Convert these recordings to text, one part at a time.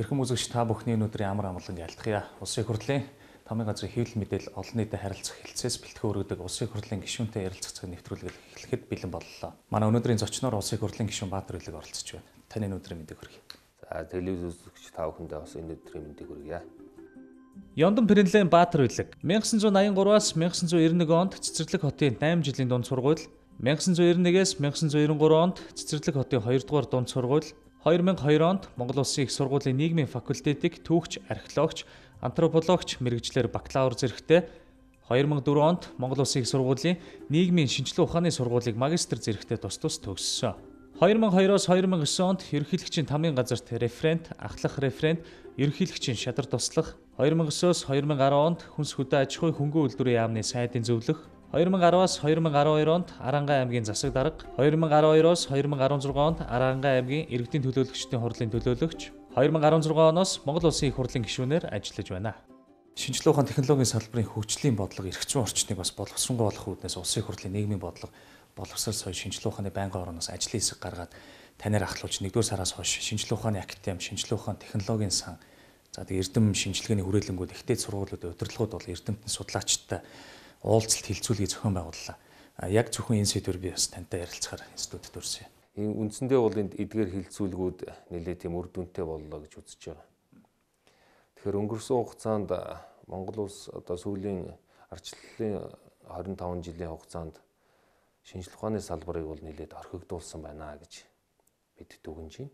Эрхэм үзэгч та бүхний өнөөдрийн амар амгалан ялтгая. Улсын хурлын Тамгын газрын хэвлэл мэдээлэл олон нийтэд харилцах хэлцээс бэлтгэн өргөдөг Улсын хурлын гишүүнтэй ярилцах цаг нэвтрүүлэг эхлэхэд бэлэн боллоо. Манай өнөөдрийн зочноор Улсын хурлын гишүүн Баатар Улиг оролцож байна. Таны өнөөдрийн мэдээг хүргэе. За телевиз үзэгч та бүхэндээ бас өнөөдрийн мэдээг хүргье. Ёндон Пиренлен Баатар Улиг 1983-аас 1991 онд Цэцэрлэг хотын 8 жилийн дунд сургууль, 1991-ээс 1993 онд Цэцэрлэг хотын 2 дугаар дунд сургууль, 2002 онд Монгол Улсын их сургуулийн нийгмийн факультетыг түүхч, археологч, антропологч мэргэжлэр бакалавр зэрэгтэй, 2004 онд Монгол Улсын их сургуулийн нийгмийн шинжилгээ ухааны сургуулийг магистр зэрэгтэй тус төгссөн. 2002-оос 2009 онд ерөнхийлөгчийн Тамгын газарт референт, ахлах референт, ерөнхийлөгчийн шадар туслах, 2009-оос 2010 онд хүнс хөдөө аж ахуйн хөнгөн үйлдвэрийн яамны сайдын зөвлөх, 2010-аас 2012 онд Арангай аймгийн засаг дарга, 2012-оос 2016 онд Арангай аймгийн иргэдийн төлөөлөгчдийн хурлын төлөөлөгч, 2016 оноос Монгол Улсын их хурлын гишүүнээр ажиллаж байна. Шинжилгээ ухааны технологийн салбарын хөгжлийн бодлого эрх зүйн орчныг бас боловсронгуй болох үүднээс Улсын их хурлын нийгмийн бодлого боловсрол соёл шинжилгээ ухааны байнгын орноос ажлын хэсэг гаргаад танаар ахлуулж 1-р сараас хойш шинжилгээ ухааны академи, шинжилгээ ухааны технологийн сан, за тэгээ эрдэм шинжилгээний хүрээлэнгүүд ихтэй сургуулиудын удирдлагууд бол эрдэмтэн судлаачтай уулзалт хилцүүлгийг зохион байгууллаа. Яг зөвхөн энэ сэдвэр би бас тантай ярилцахаар институтэд өрсөн. Энэ үндсэндээ бол энд эдгээр хилцүүлгүүд нэлээд тийм үр дүнтэй боллоо гэж үзэж байгаа. Тэгэхээр өнгөрсөн хугацаанд Монгол улс одоо сүүлийн ардчлалын 25 жилийн хугацаанд шинжилгээ ухааны салбарыг бол нэлээд орхигдуулсан байна гэж бид дүгнэж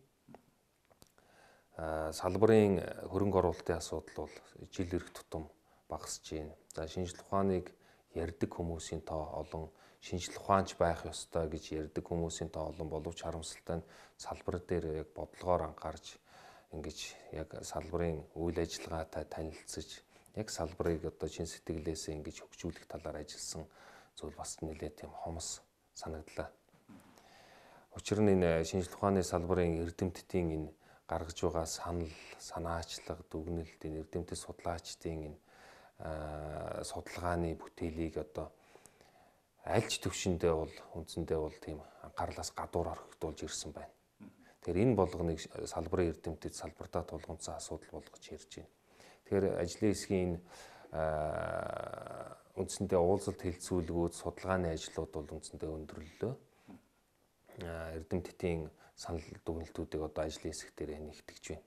байна. Салбарын хөрөнгө оруулалтын асуудал бол жил ирэх тутам багасж байна. За шинжилгээ ухааныг ярьдаг хүмүүсийн тоо олон, шинжилгээ ухаанч байх ёстой гэж ярьдаг хүмүүсийн тоо олон боловч харамсалтай нь салбар дээр яг бодлогоор анхаарч ингэж яг салбарын үйл ажиллагаатай танилцж яг салбарыг одоо чин сэтгэлээсээ ингэж хөгжүүлэх талаар ажилласан зүйл бас нэлээд тийм хомос санагдлаа. Учир нь энэ шинжилгээ ухааны салбарын эрдэмтдийн энэ гаргаж байгаа санал, санаачлага, дүгнэлт, энэ эрдэмтэд судлаачдын энэ судалгааны бүтээлийг одоо аль ч төвшөндөө бол үндсэндээ бол тийм анхаарлаас гадуур орхигдуулж ирсэн байна. Тэгэхээр энэ болгоныг салбарын эрдэмтэд салбартаа тулгамдсан асуудал болгож ярьж байна. Тэгэхээр ажлын хэсгийн үндсэндээ уулзалт хэлцүүлгүүд, судалгааны ажлууд бол үндсэндээ өндөрлөлөө. Эрдэмтдийн санал дүгнэлтүүдийг одоо ажлын хэсэг дээр нэгтгэж байна.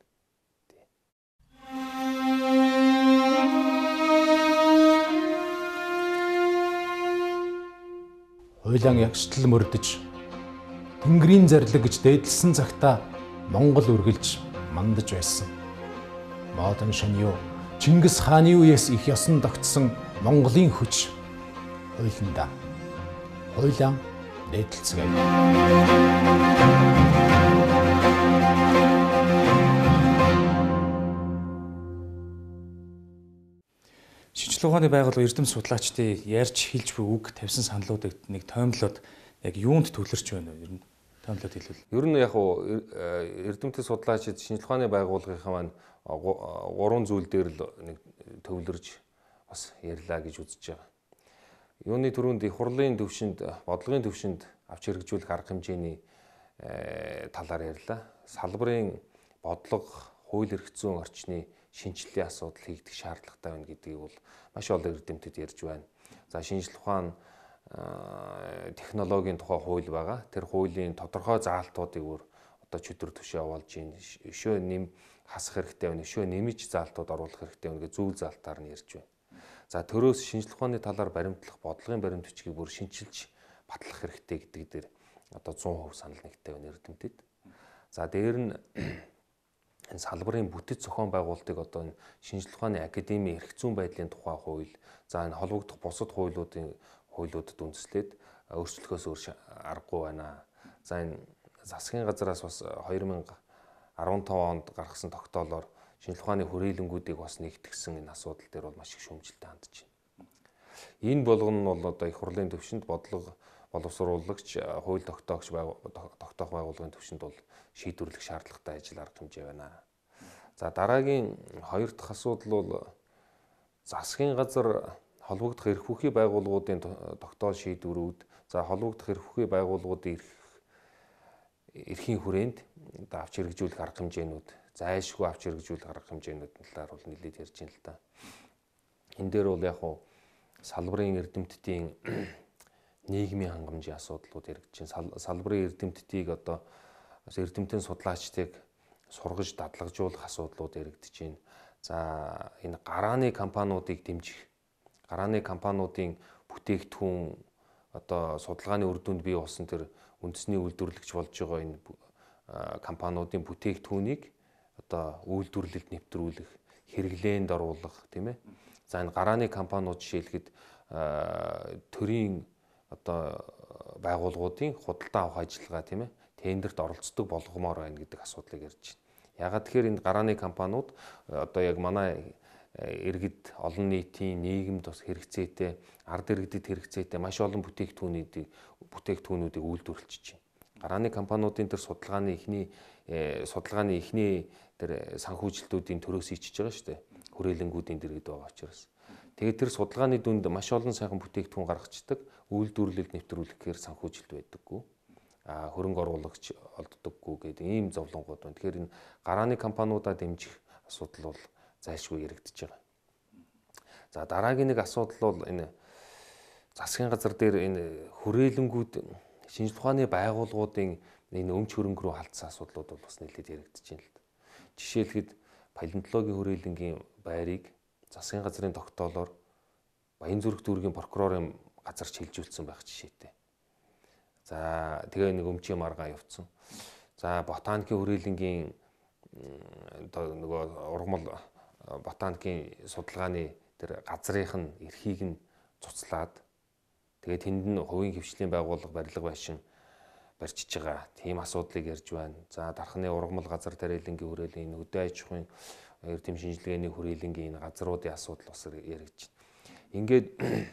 Хуйлаан ягштал мөрдөж, тэнгэрийн зарлиг гэж дээдлсэн цагта Монгол үргэлж мандаж байсан. Модон шаньюу Чингис хааны үеэс их ёсон тогтсон Монголын хүч хуйланда. Хуйлаан дээдлцгээе. Шинжилгээ ухааны байгууллага эрдэм судлаачдын ярьж хэлж буй үг тавьсан саналуудыг нэг тоймлоод яг юунд төвлөрч байна вэ? Ер нь тоймлоод хэлвэл. Ер нь яг эрдэмтэд судлаачид шинжилгээ ухааны байгууллагынхаа маань 3 зүйл дээр л нэг төвлөрж бас ярьлаа гэж үзэж байгаа. Юуны түрүүнд их хурлын төвшөнд, бодлогын төвшөнд авч хэрэгжүүлэх арга хэмжээний талаар ярьлаа. Салбарын бодлого, хууль эрх зүйн орчны шинжилгээ асуудал хийгдэх шаардлагатай байна гэдгийг бол маш олон эрдэмтэд ярьж байна. За шинжилгээ ухаан технологийн тухай хууль байгаа. Тэр хуулийн тодорхой заалтуудыг одоо чөтгөр түвшээ явуулж байна. Өшөө нэм хасах хэрэгтэй байна. Өшөө нэмж заалтууд оруулах хэрэгтэй байна гэж зөв заалтаар нь ярьж байна. За төрөөс шинжилгээ ухааны талаар баримтлах бодлогын баримт бичгийг бүр шинчилж батлах хэрэгтэй гэдэг дээр одоо 100% санал нэгтэй байна эрдэмтэд. За дээр нь энэ салбарын бүтэц зохион байгуулалтыг одоо энэ шинжилгээ ухааны академийн эрх зүйн байдлын тухай хууль, за энэ холбогдох бусад хуулиудад үндэслээд өөрчлөхөөс өөр аргагүй байна. За энэ засгийн газраас бас 2015 онд гаргасан тогтоолоор шинжилгээ ухааны хүрээлэнгүүдийг бас нэгтгэсэн энэ асуудал дээр бол маш их шүүмжлэлтэй хандж байна. Энэ болгоно нь бол одоо их хурлын төвшөнд бодлого боловсруулагч, хууль тогтоох байгууллагын төвшөнд бол шийдвэрлэх шаардлагатай ажил арга хэмжээ байна. За дараагийн хоёр дахь асуудал бол засгийн газар холбогдох эрх бүхий байгууллагуудын тогтоол шийдвэрүүд, за холбогдох эрх бүхий байгууллагуудын эрхийн хүрээнд авч хэрэгжүүлэх арга хэмжээнүүд зайлшгүй авч хэрэгжүүлэх арга хэмжээнүүдийн талаар бол нэлээд ярьж байна л да. Энэ дээр бол яг хуу салбарын эрдэмтдийн нийгмийн хангамжийн асуудлууд яригдж байна. Салбарын эрдэмтдийг одоо эрдэмтэн судлаачдыг сургаж дадлагжуулах асуудлууд яригдж байна. За энэ гарааны компаниудыг дэмжих, гарааны компаниудын бүтээгдэхүүн одоо судалгааны үр дүнд бий болсон тэр үндэсний үйлдвэрлэгч болж байгаа энэ компаниудын бүтээгдэхүүнийг одоо үйлдвэрлэлд нэвтрүүлэх, хэрэглээнд оруулах, тийм ээ. За энэ гарааны компаниуд жишээлхэд төрийн одоо байгууллагуудын худалдаа авах ажиллагаа, тийм ээ, тендерт оролцдог болгомоор байна гэдэг асуудлыг ярьж байна. Ягаад тэгэхээр энэ гарааны компаниуд одоо яг манай иргэд олон нийтийн нийгэмд бас хэрэгцээтэй, ард иргэдэд хэрэгцээтэй маш олон бүтээгдэхүүнүүдийг үйлдвэрлэж байна. Гарааны компаниудын тэр судалгааны эхний тэр санхүүжилтүүдийн төрөөс ичж байгаа шүү дээ. Хүрээлэнгүүдийн дэргэд байгаа учраас. Тэгээд тэр судалгааны дүнд маш олон сайхан бүтээгдэхүүн гаргацдаг, үйлдвэрлэлд нэвтрүүлэхээр санхүүжилт байдаггүй. Хөрөнгө оруулагч олддоггүй гэдэг ийм зовлонгууд байна. Тэгэхээр энэ гарааны компаниудаа дэмжих асуудал бол зайлшгүй яригдж байгаа. За дараагийн нэг асуудал бол энэ засгийн газар дээр энэ хүрээлэнгүүд шинжлэх ухааны байгууллагуудын энэ өмч хөрөнгө рүү халдсан асуудлууд бол бас нэлээд яригдж байна л да. Жишээлхэд палеонтологийн хүрээлэнгийн байрыг засгийн газрын тогтоолоор Баянзүрх дүүргийн прокурорын газар шилжүүлсэн байх жишээтэй. За тэгээ нэг өмчийн маргаа явцсан. За ботаникийн хүрээлэнгийн одоо нөгөө ургамал ботаникийн судалгааны тэр газрынх нь эрхийг нь цуцлаад тэгээ тэнд нь хувийн хвшлийн байгууллага барилга байшин барьчиж байгаа. Тийм асуудлыг ярьж байна. За дархны ургамал газар тариалангийн хүрээлэн, хөдөө аж ахуйн эрдэм шинжилгээний хүрээлэнгийн энэ газруудын асуудал бас яригдж байна. Ингээд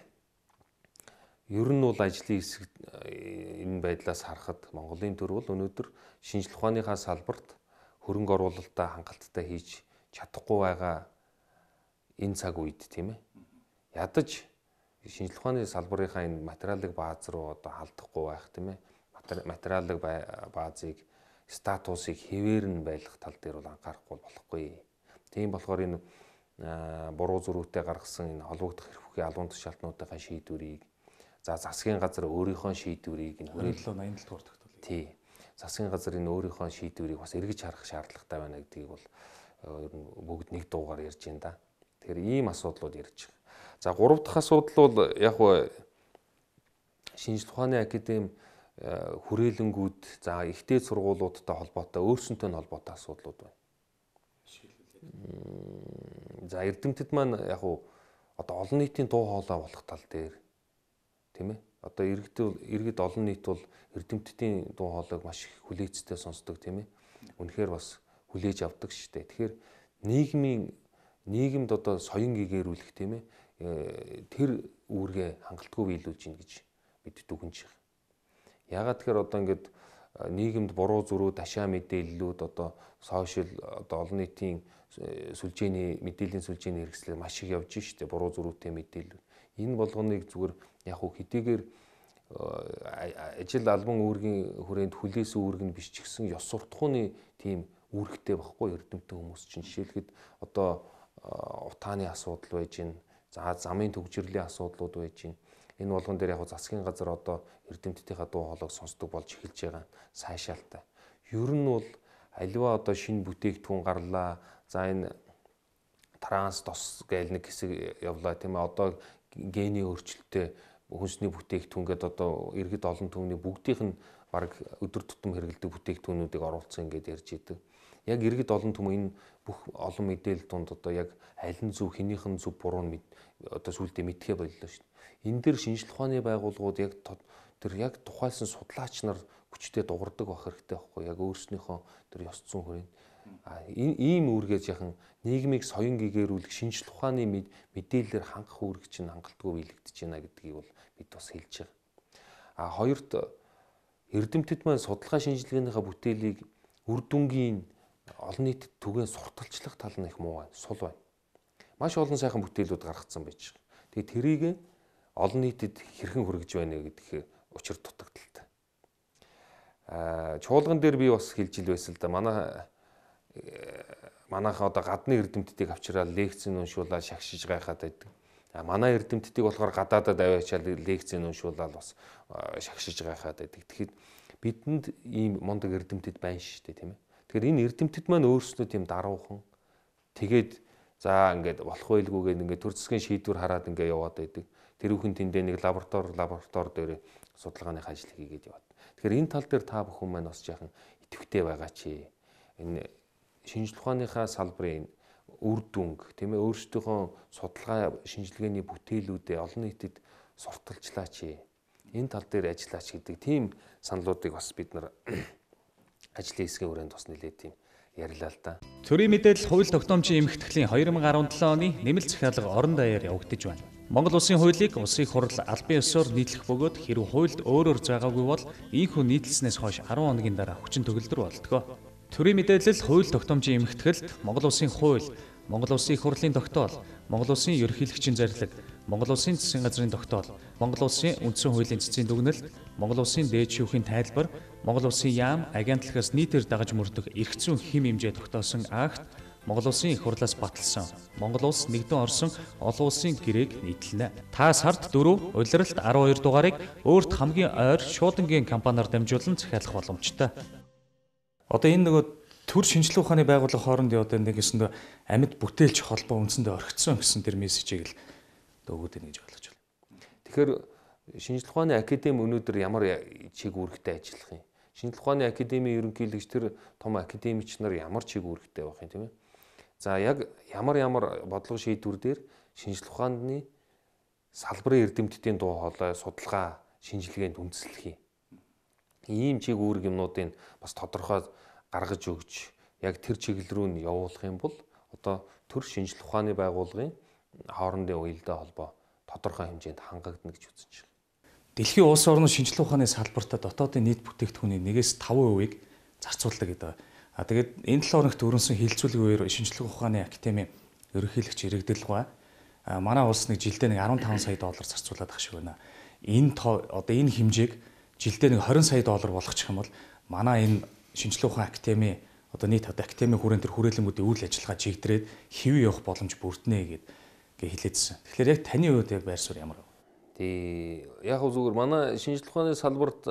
ер нь бол ажлын хэсэг энэ байдлаас харахад Монголын төр бол өнөөдөр шинжлэх ухааныхаа салбарт хөрөнгө оруулалтаа хангалттай хийж чадахгүй байгаа энэ цаг үед, тийм ээ. Ядаж шинжлэх ухааны салбарынхаа энэ материалын бааз руу одоо халдахгүй байх, тийм ээ. Материалын баазыг, статусыг хэвээр нь байлгах тал дээр бол анхаарахгүй болохгүй. Тийм болохоор энэ буруу зөрүүтэй гаргасан энэ холбогдох эрх бүхий албан тушаалтнуудынхаа шийдвэрийг, за засгийн газар өөрийнхөө шийдвэрийг энэ хүрээлэн 87 дугаар тогтоол. Тий. Засгийн газар энэ өөрийнхөө шийдвэрийг бас эргэж харах шаардлагатай байна гэдгийг бол ер нь бүгд нэг дуугаар ярьж байна да. Тэгэхээр ийм асуудлууд ярьж байгаа. За 3 дахь асуудал бол яг нь шинжлэх ухааны академи хүрээлэнгүүд, за ихтэй сургуулиудтай холбоотой өөрсөнтэй холбоотой асуудлууд байна. За эрдэмтэд маань яг нь одоо олон нийтийн дуу хоолой болох тал дээр, тийм ээ. Одоо иргэд олон нийт бол эрдэмтдийн дуу хоолойг маш их хүлээцтэй сонсдог, тийм ээ. Үнэхээр бас хүлээж авдаг шүү дээ. Тэгэхээр нийгэмд одоо соён гэгэрүүлэх, тийм ээ, тэр үүргээ хангалтгүй биелүүлж гин гэж бид дүгнэж байгаа. Ягаад тэгэхээр одоо ингээд нийгэмд буруу зөрүү, дашаа мэдээллүүд одоо сошиал одоо олон нийтийн мэдээллийн сүлжээний хэрэгслээр маш их явж штэ, буруу зөрүүтэй мэдээлэл. Энэ болгоныг зүгээр яг хөө хэдийгээр ажил албан үүргийн хүрээнд хүлээсэн үүрэг нь биш ч гэсэн ёс суртахууны тийм үүрэгтэй байхгүй эрдэмтэн хүмүүс чинь жишээлхэд одоо утааны асуудал байж гин, за замын төвчрлийн асуудлууд байж гин. Энэ болгон дээр яг засгийн газар одоо эрдэмтдийнхаа дуу хоолойг сонсдог болж эхэлж байгаа сайшаалтай. Ер нь бол аливаа одоо шинэ бүтээгдэхүүн гарлаа. За энэ транс тос гээл нэг хэсэг явлаа, тийм ээ. Одоо гений өөрчлөлттэй хүнсний бүтээгдэхүүн гэдэг одоо иргэд олон түвний бүгдийнх нь баг өдөр тутам хэрэглэдэг бүтээгдэхүүнүүдийг оруулсан гэдээ ярьж идэг. Яг иргэд олон түмэн энэ бүх олон мэдээлэл донд одоо яг аль нь зөв, хэнийх нь зөв буруу нь одоо сүултээ мэдхээ боллоо шүү дээ. Энэ дээр шинжлэх ухааны байгууллагууд яг тэр яг тухайлсан судлаач нар хүчтэй дуурдаг байх хэрэгтэй байхгүй яг өөрснийхөө тэр ёс зүйн хүрээнд ийм үүргээ яхан нийгмийг соён гэгэрүүлэх шинжлэх ухааны мэдээлэлээр хангах үүрэг чинь хангалтгүй биелэгдэж байна гэдгийг бол бид бас хэлж байгаа. Хоёрт эрдэмтэд маань судалгаа шинжилгээнийхээ бүтээлийг үр дүнгийн олон нийтэд түгээн сурталчлах тал нь их муу байна, сул байна. Маш олон сайхан бүтээлүүд гаргацсан байж байгаа. Тэгээ тэрийг олон нийтэд хэрхэн хүргэж байна гэдгийг учир дутагдaltaй. Чуулган дээр би бас хэлж ил байсан л да. Манай манайхаа одоо гадны эрдэмтдийг авчираад лекцэн уншуулаад шагшиж гайхаад байдаг. Манай эрдэмтдийг болохоор гадаадад аваачаад лекцэн уншуулаад бас шагшиж гайхаад байдаг. Тэгэхээр бидэнд ийм мундаг эрдэмтэд байна шүү дээ, тийм ээ. Тэгэхээр энэ эрдэмтэд маань өөрсдөө тийм даруухан тэгээд за ингээд болох байлгүйгээд ингээд төр засгийн шийдвэр хараад ингээд яваад байдаг. Тэрүүхэн тэндээ нэг лаборатори дээр судалгааны ажил хийгээд яваад. Тэгэхээр энэ тал дээр та бүхэн маань бас яахан идэвхтэй байгаа чи. Энэ шинжлэх ухааныхаа салбарын үр дүнг тийм ээ өөрсдийнхөө судалгаа шинжилгээний бүтээлүүдээ олон нийтэд сурталчлаа чи. Энэ тал дээр ажиллаач гэдэг тийм саналуудыг бас бид нар ажлын хэсгийн хүрээнд бас нэлээд тийм ярьлаа л да. Төрийн мэдээлэл хууль тогтоомжийн эмхтгэлийн 2017 оны нэмэлт захиалга орон даяар явагдаж байна. Монгол улсын хуулийг улсын хурал албан ёсоор нийтлэх бөгөөд хэрэв хуульд өөрөөр заагаагүй бол ийхүү нийтлснээс хойш 10 хоногийн дараа хүчин төгөлдөр болтгоо. Төрийн мэдээлэл хууль тогтоомжийн эмхтгэлд Монгол улсын хууль, Монгол улсын их хурлын тогтоол, Монгол улсын ерөнхийлөгчийн зарлиг, Монгол улсын засгийн газрын тогтоол, Монгол улсын үндсэн хуулийн цэцгийн дүгнэлт, Монгол улсын дээд шүүхийн тайлбар, Монгол улсын яам, агентлагаас нийтээр дагаж мөрдөх эрх зүйн хэм хэмжээ тогтоосон акт, Монгол улсын их хурлаас баталсан. Монгол улс нэгдэн орсон олон улсын гэрээг нийтлэнэ. Та сард 4, улиралд 12 дугаарыг өөрт хамгийн ойр шуудангийн компаниар дамжуулан захиалах боломжтой. Одоо энэ нөгөө төр шинжилгээ ухааны байгууллага хоорондын одоо нэгэсэндээ амьд бүтээлч холбоо үндсэндээ орхицсон гэсэн тэр мессежийг л өгөөд байна гэж ойлгож байна. Тэгэхээр шинжилгээ ухааны академи өнөөдөр ямар чиг үүрэгтэй ажиллах юм? Шинжилгээ ухааны академийн ерөнхийлөгч тэр том академич нар ямар чиг үүрэгтэй байх юм тийм ээ? За яг ямар бодлого шийдвэр дээр шинжилгээ ухааны салбарын эрдэмтдийн дуу хоолой, судалгаа, шинжилгээнд үндэслэх юм. Ийм чиг үүрэг юмнуудыг бас тодорхой гаргаж өгч яг тэр чиглэл рүү нь явуулах юм бол одоо төр шинжилгээ ухааны байгууллагын хоорондын уялдаа холбоо тодорхой хэмжээнд хангагдана гэж үзэж байна. Дэлхийн улс орны шинжилгээ ухааны салбартаа дотоодын нийт бүтээгдэхүүний 1-5% зарцуулдаг гэдэг. Тэгээд энэ 7 хоногт өрнөсөн хилцүүлгийн үеэр шинжилгээ ухааны академи ерөнхийлөгч иргэдэлгүй манай улс нэг жилдээ нэг 15 сая доллар зарцуулаад ах шиг байна. Энэ одоо энэ хэмжээг жилдээ нэг 20 сая доллар болгочих юм бол манай энэ шинжилгээ ухааны академи одоо нийт академийн хүрээнд төр хүрээлэнгүүдийн үйл ажиллагаа чигдрээд хэвээ явах боломж бүрднэ гэж хэлээдсэн. Тэгэхээр яг таны хувьд яг байр суурь ямар вэ? Яг зүгээр манай шинжилгээ ухааны салбарт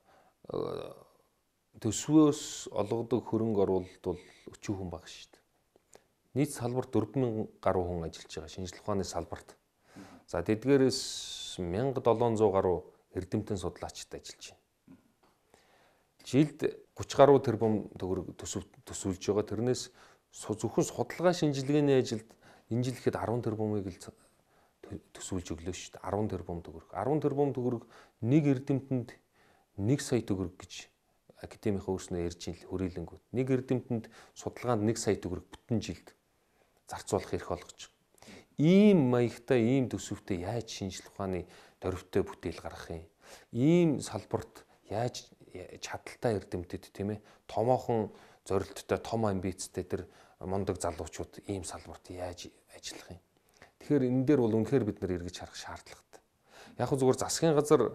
төсвөөс олгодог хөрөнгө оруулалт бол өчүүхэн бага шүү дээ. Нийт салбарт 4000 гаруй хүн ажиллаж байгаа шинжилгээ ухааны салбарт. За тэдгээрээс 1700 гаруй эрдэмтэн судлаачид ажиллаж байна. Жилд 30 гаруй тэрбум төгрөг төсвөлж байгаа. Тэрнээс зөвхөн судалгаа шинжилгээний ажилд энэ жил ихэд 10 тэрбумыг л төсвөлж өглөө шүү дээ. 10 тэрбум төгрөг. 10 тэрбум төгрөг нэг эрдэмтэнд 1 сая төгрөг гэж академийнхаа өөрснөө ярьж ин хүрээлэнгүүд. Нэг эрдэмтэнд судалгаанд 1 сая төгрөг бүтэн жилд зарцуулах эрх олгож байгаа. Ийм маягтай, ийм төсөвтэй яаж шинжилгээ ухааны дөрвтэй бүтээл гаргах юм? Ийм салбарт яаж чадaltaй эрдэмтэд тийм ээ томоохон зорилттой, том амбицтай тэр мундаг залуучууд ийм салбарт яаж ажиллах юм? Тэгэхээр энэ дээр бол үнэхээр бид нар эргэж харах шаардлагатай. Яг нь зүгээр засгийн газар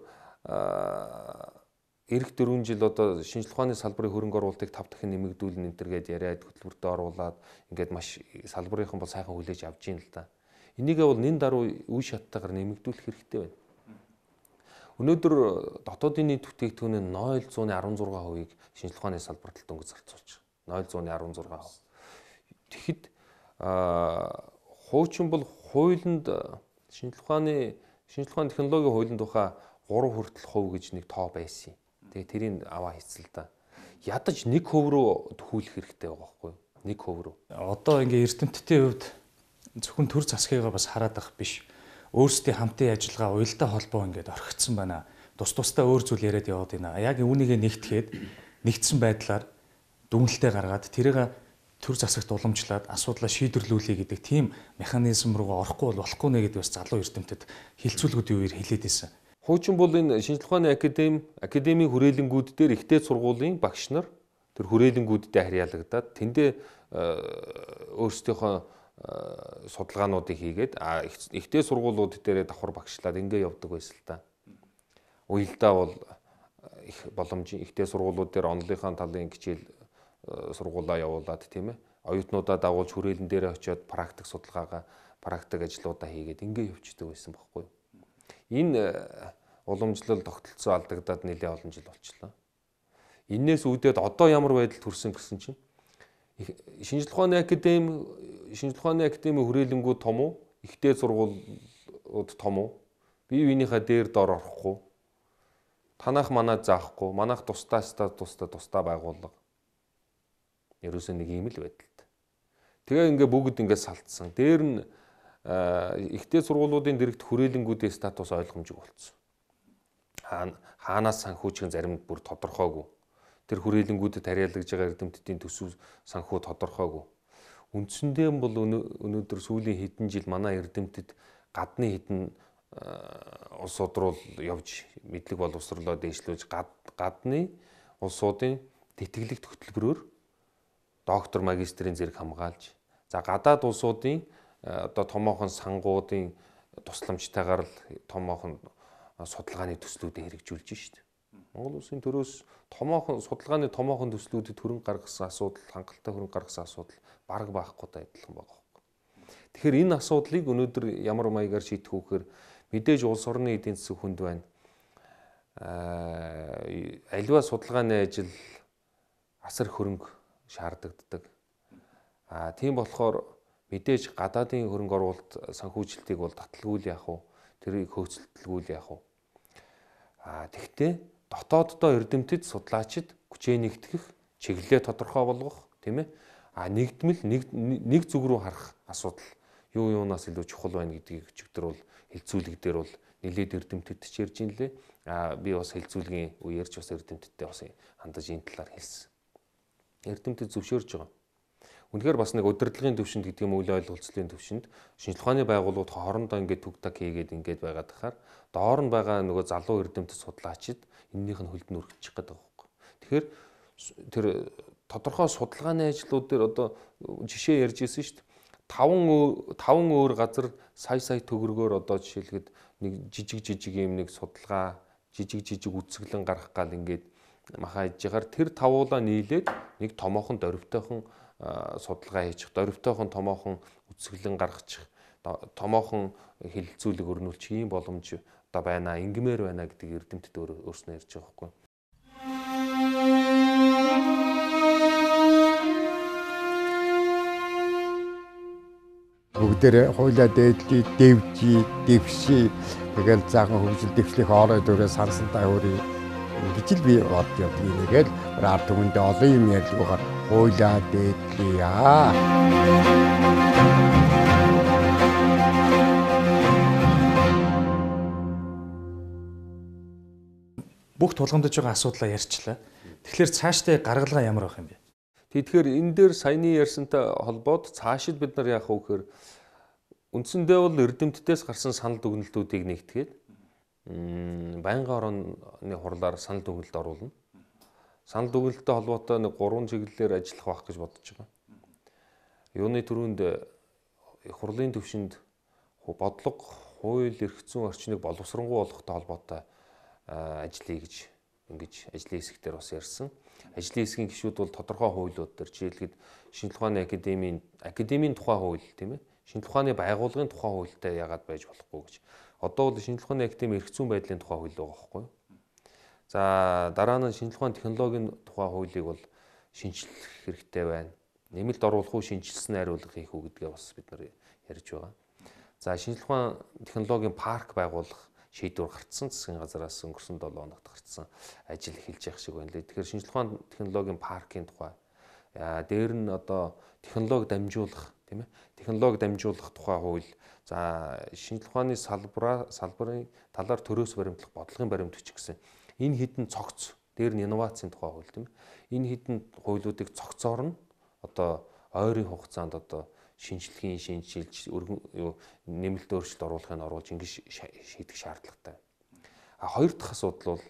эх 4 жил одоо шинжилгээ ухааны салбарын хөрөнгө оруулалтыг 5 дахин нэмэгдүүлнэ энэ төргээд яриад хөтөлбөртөө оруулаад ингээд маш салбарынхан бол сайхан хүлээж авч ийн л да. Энийгээ бол нэн даруй үе шаттайгаар нэмэгдүүлэх хэрэгтэй байна. Өнөөдөр дотоодын нийт бүтээгдэхүүнийн 0.16%-ийг шинжилгээ ухааны салбарт дөнгөж зарцуулж байгаа. 0.16%. Тэгэхэд хуучин бол хуулинд шинжилгээ ухааны технологийн хуулинд тухай 3 хүртэл хувь гэж нэг тоо байсан юм. Тэгээ тэрийг аваа хийцэл да. Ядаж 1% рүү төхүүлэх хэрэгтэй байгаа байхгүй юу? 1% рүү. Одоо ингээ эрдэмтдийн хувьд зөвхөн төр засгийгаа бас хараад ах биш. Өөрсдийн хамтын ажиллагаа уялдаа холбоо ингээд орхигдсан байна. Тусдаа өөр зүйл яриад яваад байна. Яг үүнийгээ нэгтгэхэд нэгдсэн байдлаар дүгнэлтээ гаргаад тэрийг төр засагт уламжлаад асуудлаа шийдвэрлүүлэе гэдэг тийм механизм руу орохгүй болохгүй нэ гэдэг бас залуу эрдэмтэд хилцүүлгүүдийн үеэр хэлээд байсан. Хуучин бол энэ шинжилгээ ухааны академийн хүрээлэнгүүд дээр ихтэй сургуулийн багш нар тэр хүрээлэнгүүдтэй харьяалагдаад тэндээ өөрсдийнхөө судалгаануудыг хийгээд ихтэй сургуулиуд дээр давхар багшлаад ингээ явдаг байсан л та. Уялдаа бол их боломж ихтэй сургуулиуд дээр онлынхаа талын хичээл сургуулаа явуулаад тийм ээ оюутнуудаа дагуулж хүрээлэн дээр очиод практик судалгаагаа практик ажлуудаа хийгээд ингэ явчихдаг байсан байхгүй юу. Энэ уламжлал тогтолцоо алдагдаад нэлээд олон жил болчихлоо. Иннээс үүдээд одоо ямар байдалд хүрсэн гэсэн чинь шинжилгээ ухааны академи хүрээлэнгүүд том уу? Ихтэй сургуулиуд том уу? Бие биенийхээ дээр дор орохгүй. Танах манад заахгүй, манах тусдаа байгууллага. Ерөөсөө нэг юм л байдалтай. Тэгээ ингээ бүгд ингээ салтсан. Дээр нь ихтэй сургуулиудын дэрэгт хүрээлэнгүүдийн статус ойлгомжгүй болцсон. Хаанаас санхүүжих заримд бүр тодорхойгүй. Тэр хүрээлэнгүүдэд тариалагдж байгаа эрдэмтдийн төсөв санхүү тодорхойгүй. Үндсэндээ бол өнөөдөр сүүлийн хэдэн жил манай эрдэмтэд гадны хэдэн улсууд руу явж мэдлэг боловсруулаад дээшлүүлж гадны улсуудын тэтгэлэгт хөтөлбөрөөр доктор магистрийн зэрэг хамгаалж за гадаад улсуудын одоо томоохон сангуудын тусламжтайгаар л томоохон судалгааны төслүүдийг хэрэгжүүлж шít. Монгол улсын төрөөс судалгааны томоохон төслүүдэд хөрөнгө гаргасан асуудал, хангалттай хөрөнгө гаргасан асуудал бараг байхгүй адилхан байгаа. Тэгэхээр энэ асуудлыг өнөөдөр ямар маягаар шийдэх вэ гэхээр мэдээж улс орны эдийн засаг хүнд байна. Аливаа судалгааны ажил асар хөрөнгө шаарддаг. Тийм болохоор мэдээж гадаадын хөрөнгө оруулалт санхүүжилтийг бол таталгүйл яах вэ? Тэрийг хөөцөлтөлгүүл яах вэ? Тэгвэл дотооддоо эрдэмтэд судлаачид хүчээ нэгтгэх, чиглэлээ тодорхой болгох, тийм ээ. Нэгдмэл нэг зүг рүү харах асуудал юу юунаас илүү чухал байна гэдгийг өчигдөр бол хэлцүүлэг дээр бол нэлээд эрдэмтэд ч ярьж ин лээ. Би бас хэлцүүлгийн үеэрч бас эрдэмтдтэй бас хандаж энэ талаар хэлсэн. Эрдэмтэд зөвшөөрж байгаа. Үнэхээр бас нэг удирдлагын төвшөнд гэдэг юм үйл ойлголцлын төвшөнд шинжилгээ ухааны байгууллагууд хоорондоо ингээд түгтак хийгээд ингээд байгаад тахаар доор нь байгаа нөгөө залуу эрдэмтэд судлаачид эннийх нь хөлд нүргэчих гэдэг байгаа юм. Тэгэхээр тэр тодорхой судалгааны ажлууд дээр одоо жишээ ярьж ирсэн шүү дээ. 5 өөр газар сая төгрөгөөр одоо жишээлгээд нэг жижиг юм нэг судалгаа, жижиг үцэглэн гарах гал ингээд махаа ижгаар тэр тавуулаа нийлээд нэг томоохон дөрвтойхон судалгаа хийчих, дөрвтойхон томоохон үцэглэн гаргачих, томоохон хилцүүлэг өрнүүлчих ийм боломж одоо байна, ингмээр байна гэдэг эрдэмтэд өөрснөө ярьж байгаа байхгүй. Бүгдээр хуулиа дээдлий, дэвши тэгэл заахан хөгжил дэвшлих орой дөрөө сансантай өөрийн ингэж л би бод явдаг нэгээл ард түмэндээ олон юм ярьлгүйгээр хуулиа дээдлий яа. Бүх тулгамдж байгаа асуудлаа ярьчлаа. Тэгэхээр цаашдаа гаргалгаа ямар байх юм бэ? Тэгэхээр энэ дээр саяны ярьсантай холбоод цаашид бид нар яах вэ гэхээр үндсэндээ бол эрдэмтдээс гарсан санал дүгнэлтүүдийг нэгтгээд байнгын орооны хурлаар санал дүгнэлт оруулна. Санал дүгнэлттэй холбоотой нэг 3 чиглэлээр ажиллах байх гэж бодож байгаа. Юуны төрөнд их хурлын төвшөнд бодлого, хууль, эрх зүйн орчныг боловсронгуй болгохтой холбоотой ажиллая гэж ингэж ажлын хэсгээр бас ярьсан. Ажлын хэсгийн гишүүд бол тодорхой хуулиуд дээр жишээлбэл шинжилгээ ухааны академийн тухай хууль тийм ээ. Шинжилгээ ухааны байгууллагын тухай хуультай яагаад байж болохгүй гэж. Одоо бол шинжилгээ ухааны академи эрх зүйн байдлын тухай хууль байгаа байхгүй юу? За дараа нь шинжилгээ ухааны технологийн тухай хуулийг бол шинжлэх хэрэгтэй байна. Нэмэлт оруулах уу, шинжилсэн хариулга хийх үү гэдгээ бас бид нар ярьж байгаа. За шинжилгээ ухааны технологийн парк байгуулах шийдвэр гарцсан засгийн газараас өнгөрсөн 7 хоногт гарцсан ажил эхэлж явах шиг байна лээ. Тэгэхээр шинжилгээ ухааны технологийн паркийн тухай дээр нь одоо технологи дамжуулах тийм ээ. Технологи дамжуулах тухай хууль. За шинжилгээ ухааны салбарын талаар төрөөс баримтлах бодлогын баримт хүч гэсэн энэ хідэн цогц дээр нь инновацийн тухай хууль тийм ээ. Энэ хідэн хуулиудыг цогцоор нь одоо ойрын хугацаанд одоо шинжилж нэмэлт өөрчлөлт оруулахыг оруулж ингэж шийдэх шаардлагатай. Хоёр дахь асуудал бол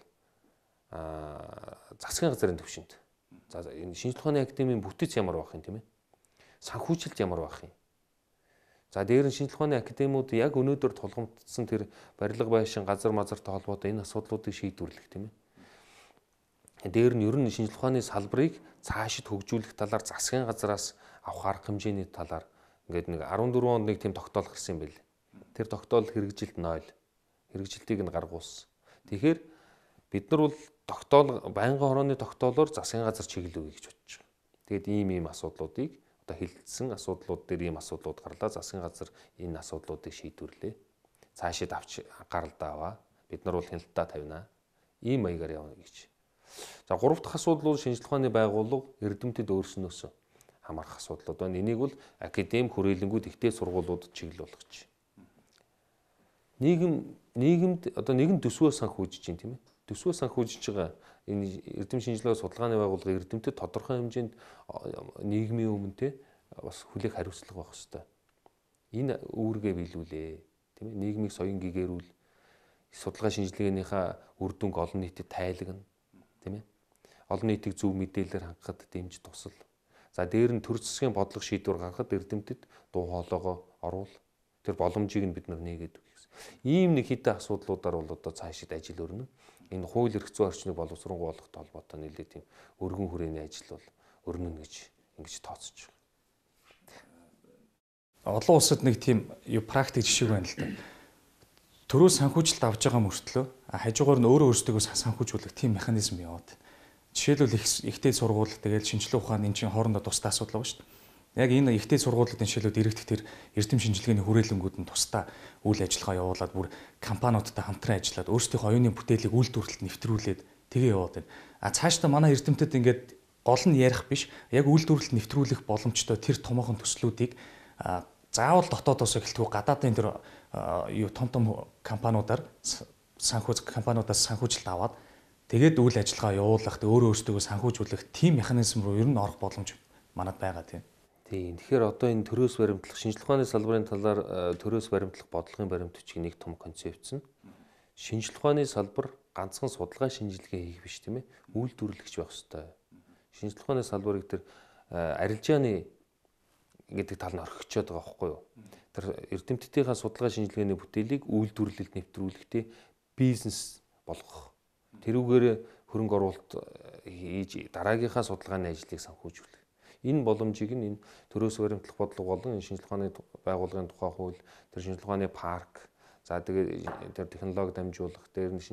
засгийн газрын төвшөнд. За энэ шинжилгээ ухааны академийн бүтэц ямар байх юм тийм ээ? Санхүүжилт ямар байх юм? За дээр нь шинжилгээ ухааны академиуд яг өнөөдөр тулгамдсан тэр барилга байшин газар мазартай холбоотой энэ асуудлуудыг шийдвэрлэх тийм ээ. Дээр нь ер нь шинжилгээ ухааны салбарыг цаашид хөгжүүлэх талаар засгийн газраас авах арга хэмжээний талаар ингээд нэг 14 онд нэг тийм тогтоол гарсан юм байл. Тэр тогтоол хэрэгжилт 0. Хэрэгжилтийг нь гаргуулсан. Тэгэхээр бид нар бол тогтоол байнгын хорооны тогтоолоор засгийн газар чиглэл өгье гэж бодож байгаа. Тэгээд ийм асуудлуудыг одоо хилцсэн асуудлууд дээр ийм асуудлууд гарлаа. Засгийн газар энэ асуудлуудыг шийдвэрлээ. Цаашид авч гаралдаа аваа. Бид нар бол хяналтаа тавина. Ийм маягаар явна гэж. За 3 дахь асуудал бол шинжилгээ ухааны байгууллага эрдэмтэд өөрснөөс хамаарах асуудлууд байна. Энийг бол академи хүрээлэнгүүд ихтэй сургуулиудад чиглэл болгож байна. Нийгэмд одоо нэгэн төсвөө санхүүжиж байна тийм ээ. Төсвөө санхүүжиж байгаа энэ эрдэм шинжилгээ судалгааны байгууллага эрдэмтэд тодорхой хэмжээнд нийгмийн өмнөтэй бас хүлээх хариуцлага байх хэрэгтэй. Энэ үүргээ биелүүлээ. Тийм ээ. Нийгмийг соён гэгэрүүл судалгаа шинжилгээнийхээ үр дүнг олон нийтэд тайлагна. Тийм ээ. Олон нийтийг зөв мэдээлэлээр хангахад дэмж тусал. За дээр нь төр засгийн бодлого шийдвэр гаргахад эрдэмтэд дуу хоолойгоо оруул. Тэр боломжийг нь бид нар нээгээд өгье гэсэн. Ийм нэг хэдэн асуудлуудаар бол одоо цаашид ажил өрнө. Энэ хууль эрх зүйн орчныг боловсронгуй болгох толботой нэлээд тийм өргөн хүрээний ажил бол өрнөнө гэж ингэж тооцож байгаа. Олон улсад нэг тийм практик жишээ байна л да. Төрөө санхүүжилт авч байгаа мөртлөө хажуугаар нь өөрөө өөрсдөө санхүүжүүлэх тийм механизм яваад. Жишээлбэл ихтэй сургууль тэгээд шинжилгээ ухааны энэ чинь хоорондоо тусдаа асуудал байгаа шүү дээ. Яг энэ ихтэй сургуулиудын шилүүд иргэдэх тэр эрдэм шинжилгээний хүрээлэнгүүд нь тусдаа үйл ажиллагаа явуулаад бүр компаниудтай хамтран ажиллаад өөрсдийнхөө оюуны бүтээлийг үйлдвэрлэлд нэвтрүүлээд тэгээ яваад байна. Цаашдаа манай эрдэмтэд ингээд гол нь ярих биш, яг үйлдвэрлэлд нэвтрүүлэх боломжтой тэр томоохон төслүүдийг заавал дотоодоос эхэлтгүй гадаадын тэр том компаниудаас санхүүжилт аваад тэгээд үйл ажиллагаа явуулах, өөрөө өөрсдөө санхүүжүүлэх тийм механизм руу ер нь орох боломж манад байгаа тийм. Тийм. Тэгэхээр одоо энэ төрөөс баримтлах шинжилгээ ухааны салбарын талаар төрөөс баримтлах бодлогын баримт бичгийн нэг том концепц нь шинжилгээ ухааны салбар ганцхан судалгаа шинжилгээ хийх биш тийм ээ. Үйлдвэрлэгч байх ёстой. Шинжилгээ ухааны салбарыг тэр арилжааны гэдэг тал нь орхичод байгаа байхгүй юу? Тэр эрдэмтдийнхээ судалгаа шинжилгээний бүтээлийг үйлдвэрлэлд нэвтрүүлэхдээ бизнес болгох. Тэрүүгээр хөрөнгө оруулалт хийж дараагийнхаа судалгааны ажлыг санхүүжүүлэх. Энэ боломжийг энэ төрөөс баримтлах бодлого болон шинжилгээ ухааны байгууллагын тухай хууль, тэр шинжилгээ ухааны парк, за тэгээд тэр технологи дамжуулах, дээр нь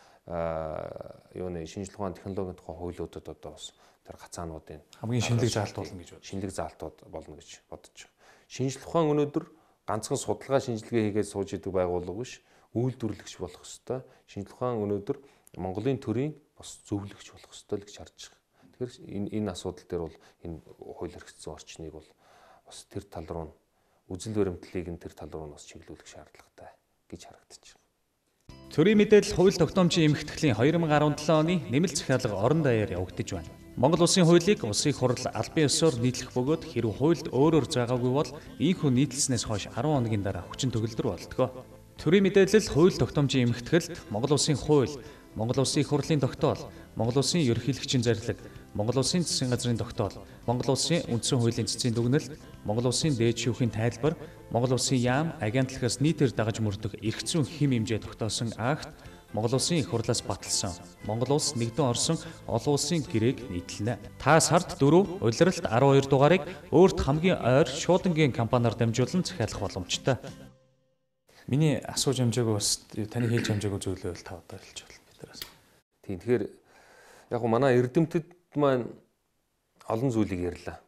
шинжилгээ ухааны технологийн тухай хуулиудад одоо бас тэр гацаануудын хамгийн шинэлэг заалт болно гэж байна. Шинэлэг заалтууд болно гэж бодож байгаа. Шинжилгээ ухаан өнөөдөр ганцхан судалгаа шинжилгээ хийгээд сууж идэг байгууллага биш, үйлдвэрлэгч болох ёстой. Шинжилгээ ухаан өнөөдөр Монголын төрийн бас зөвлөгч болох ёстой л гэж харж байгаа. Тэгэхээр энэ асуудал дээр бол энэ хууль эрх зүйн орчныг бол бас тэр тал руу үзэл баримтлалыг нь тэр тал руу бас чиглүүлэх шаардлагатай гэж харагдаж байна. Төрийн мэдээлэл хууль тогтоомжийн эмхтгэлийн 2017 оны нэмэлт захиалга орон даяар явагдаж байна. Монгол Улсын хуулийг Улсын хурал албан ёсоор нийтлэх бөгөөд хэрэв хуульд өөрөөр заагаагүй бол ийхүү нийтлснээс хойш 10 хоногийн дараа хүчин төгөлдөр болтгоо. Төрийн мэдээлэл хууль тогтоомжийн эмхтгэлд Монгол Улсын хууль, Монгол Улсын их хурлын тогтоол, Монгол Улсын ерөнхийлөгчийн зарлиг, Монгол Улсын засгийн газрын тогтоол, Монгол Улсын үндсэн хуулийн цэцгийн дүгнэлт, Монгол Улсын дээд шүүхийн тайлбар, Монгол Улсын яам, агентлагаас нийтээр дагаж мөрдөх эрх зүйн хэм хэмжээ тогтоосон акт, Монгол Улсын их хурлаас баталсан. Монгол Улс нэгдэн орсон олон улсын гэрээг нийтлэнэ. Та сард 4, улиралд 12 дугаарыг өөрт хамгийн ойр шуудангийн компаниар дамжуулан захиалах боломжтой. Миний асууж амжаагүй бас таны хэлж амжаагүй зүйлээ бол та одоо хэлж болно биднээс. Тийм. Тэгэхээр яг гоо манай эрдэмтэд маань олон зүйлийг ярьлаа.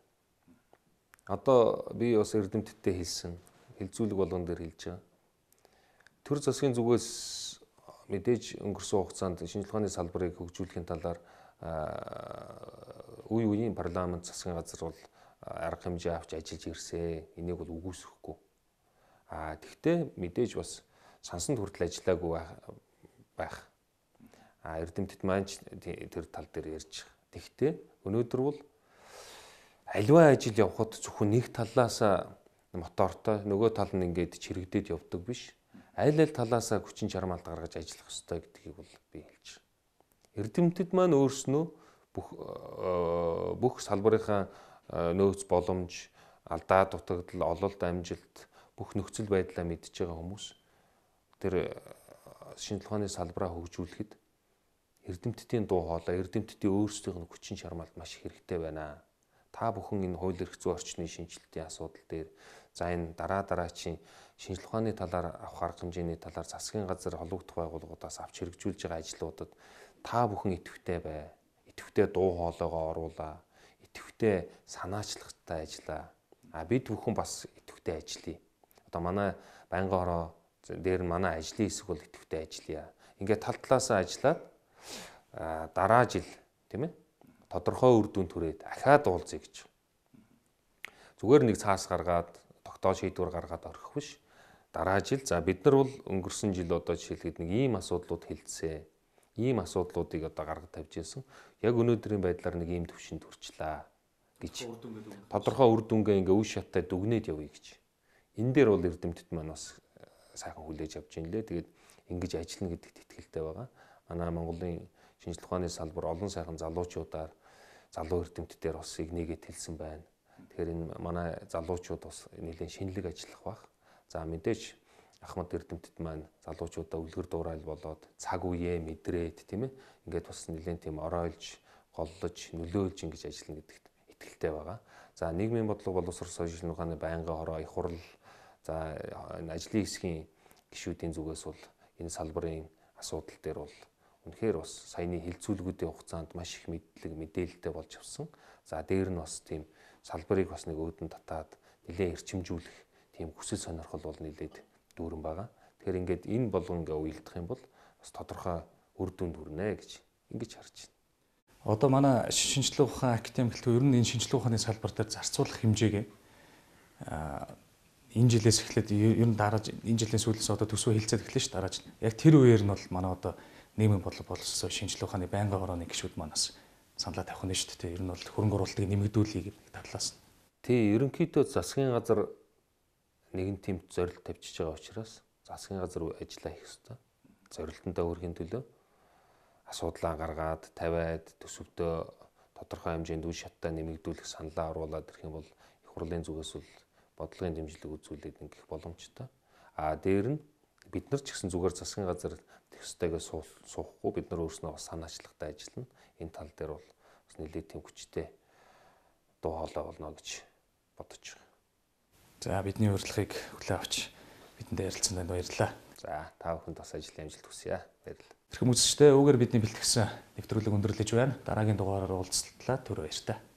Одоо би бас эрдэмтдтэй хэлсэн. Хилцүүлэг болгон дээр хэлж байгаа. Төр засгийн зүгээс мэдээж өнгөрсөн хугацаанд шинжилгээ ухааны салбарыг хөгжүүлэхийн талаар үе үеийн парламент засгийн газар бол арга хэмжээ авч ажиллаж ирсэн. Энийг бол үгүйсэхгүй. Тэгвэл мэдээж бас сансанд хүртэл ажиллаагүй байх. Эрдэмтэд маань тэр тал дээр ярьж байгаа. Тэгвэл өнөөдөр бол аливаа ажил явахад зөвхөн нэг талаас мотортой нөгөө тал нь ингээд чирэгдээд явдаг биш. Аль талаас хүчин чармаалт гаргаж ажиллах ёстой гэдгийг бол би хэлж байгаа. Эрдэмтэд маань өөрснөө бүх салбарынхаа нөөц боломж, алдаа дутагдал, ололт амжилт бүх нөхцөл байдлаа мэдж байгаа хүмүүс тэр шинжилгээ ухааны салбараа хөгжүүлэхэд эрдэмтдийн дуу хоолой, эрдэмтдийн өөрсдийнх нь хүчин чармаалт маш их хэрэгтэй байна. Та бүхэн энэ хууль эрх зүйн орчны шинжилтийн асуудал дээр за энэ дараачийн шинжилгээ ухааны талаар авах арга хэмжээний талаар засгийн газар холбогдох байгууллагуудаас авч хэрэгжүүлж байгаа ажлуудад та бүхэн идэвхтэй бай. Идэвхтэй дуу хоолойгоо оруулаа. Идэвхтэй санаачлагтай ажиллаа. Бид бүхэн бас идэвхтэй ажиллая. Одоо манай байнгын хороо дээр нь манай ажлын хэсэг бол идэвхтэй ажиллая. Ингээд тал талаасаа ажиллаад дараа жил тийм ээ тодорхой үр дүн түрээд ахаад уулзъя гэж. Зүгээр нэг цаас гаргаад тогтоол шийдвэр гаргаад орхих биш. Дараа жил за бид нар бол өнгөрсөн жил одоо жишээлбэл нэг ийм асуудлууд хэлцээ. Ийм асуудлуудыг одоо гаргаж тавьж ирсэн. Яг өнөөдрийн байдлаар нэг ийм төвшөнд хүрчлээ гэж. Тодорхой үр дүнгээ ингээ үе шаттай дүгнээд явъя гэж. Энэ дээр бол эрдэмтэд маань бас сайхан хүлээж авч ийн лээ. Тэгээд ингэж ажиллана гэдэгт итгэлтэй байгаа. Манай Монголын шинжилгээ ухааны салбар олон сайхан залуучуудаар залуу эрдэмтдээр бас игнийгээд хэлсэн байна. Тэгэхээр энэ манай залуучууд бас нэлээд шинэлэг ажиллах бах. За мэдээж Ахмад эрдэмтэд маань залуучуудаа үлгэр дуурайл болоод цаг үеэ мэдрээд тийм ээ ингээд бас нэлээд тийм оройлж, голлож, нөлөөлж ингэж ажиллана гэдэгт итгэлтэй байгаа. За нийгмийн бодлого боловсрол шинжилгээ ухааны байнгын хороо их хурл за энэ ажлын хэсгийн гишүүдийн зүгээс бол энэ салбарын асуудал дээр бол үнэхээр бас саяны хилцүүлгүүдийн хугацаанд маш их мэдээлэлтэй болж авсан. За дээр нь бас тийм салбарыг бас нэг өөдөн татаад нэлээд эрчимжүүлэх тийм хүсэл сонирхол бол нэлээд дүүрэн байгаа. Тэгэхээр ингээд энэ болгон ингээ уялдах юм бол бас тодорхой үр дүнд хүрнэ гэж ингэж харж байна. Одоо манай шинжилгээ ухаан академи гэлтгүй ер нь энэ шинжилгээ ухааны салбар дээр зарцуулах хэмжээгээ энэ жилээс эхлээд ер нь дараа энэ жилийн сүүлээс одоо төсвөө хилцээд эхэлнэ ш дараа жил. Яг тэр үеэр нь бол манай одоо нийгмийн бодлого боловсрол шинжилгээ ухааны байнгын хорооны гишүүд манаас саналаа тавих нь шүү дээ. Ер нь бол хөрөнгө оруулалтыг нэмэгдүүлэхийг талаас нь. Тий, ерөнхийдөө засгийн газар нэгэн тэмд зорилт тавьчихж байгаа учраас засгийн газар ажиллаа хийх ёстой. Зорилтондоо хүрэхин төлөө асуудлаа гаргаад тавиад төсөвдөө тодорхой хэмжээнд үе шаттай нэмэгдүүлэх саналаа оруулаад ирэх юм бол их хурлын зүгээс бол бодлогын дэмжлэг үзүүлээд ингэх боломжтой. Дээр нь бид нар ч гэсэн зүгээр засгийн газар тексттэйгээ суухгүй бид нар өөрснөө бас санаачлагтай ажиллана. Энэ тал дээр бол бас нэлээд тийм хүчтэй дуу хоолой болно гэж бодож байгаа. За бидний урилгыг хүлээн авч бидэнд ярилцсан танд баярлалаа. За та бүхэнд бас ажлын амжилт хүсье. Баярлалаа. Тэрхэм үзэгчдээ үүгээр бидний бэлтгэсэн нэвтрүүлэг өндөрлөж байна. Дараагийн дугаараар уулзлаа. Түр баяр та.